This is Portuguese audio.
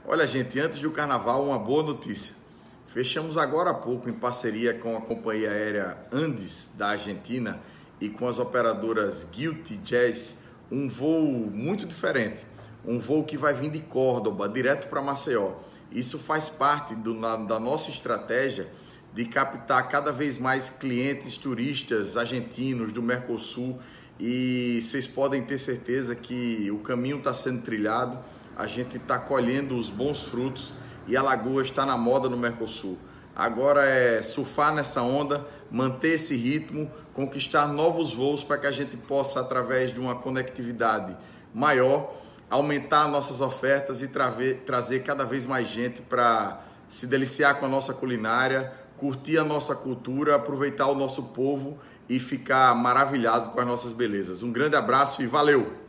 Olha, gente, antes do carnaval, uma boa notícia. Fechamos agora há pouco, em parceria com a companhia aérea Andes, da Argentina, e com as operadoras Guilty Jazz, um voo muito diferente. Um voo que vai vir de Córdoba, direto para Maceió. Isso faz parte da nossa estratégia de captar cada vez mais clientes turistas argentinos do Mercosul, e vocês podem ter certeza que o caminho está sendo trilhado, a gente está colhendo os bons frutos e Alagoas está na moda no Mercosul. Agora é surfar nessa onda, manter esse ritmo, conquistar novos voos para que a gente possa, através de uma conectividade maior, aumentar nossas ofertas e trazer cada vez mais gente para se deliciar com a nossa culinária, curtir a nossa cultura, aproveitar o nosso povo e ficar maravilhado com as nossas belezas. Um grande abraço e valeu!